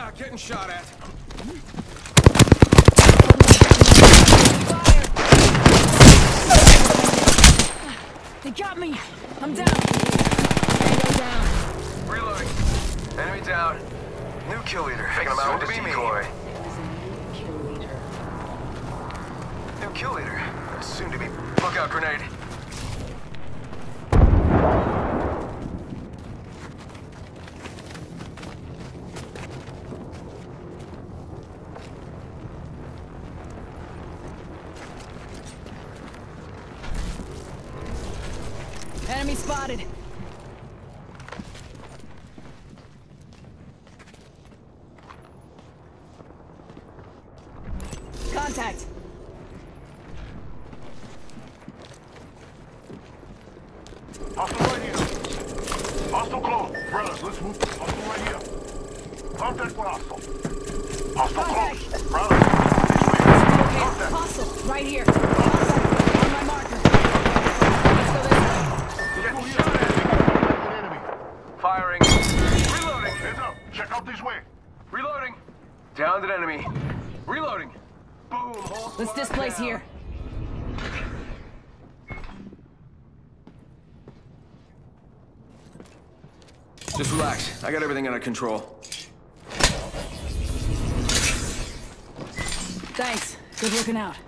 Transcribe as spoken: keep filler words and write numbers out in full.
not getting shot at. They got me! I'm down! Tango down. Reloading. Enemy down. New kill leader. Taking him out with a decoy. New kill leader. Soon to be. Look out, grenade. Enemy spotted. Contact. Hostile right here. Hostile close. Brothers, let's move. Hostile right here. Contact with hostile. Hostile Contact. close. Brothers, this way. Okay, Contact. hostile, right here. Contact. On my marker. Let's go this way. Get shot at. An enemy. Firing. Reloading. Heads up. Check out this way. Reloading. Downed an enemy. Reloading. Boom. Whole Let's squad displace down. here. Just relax. I got everything under control. Thanks. Good looking out.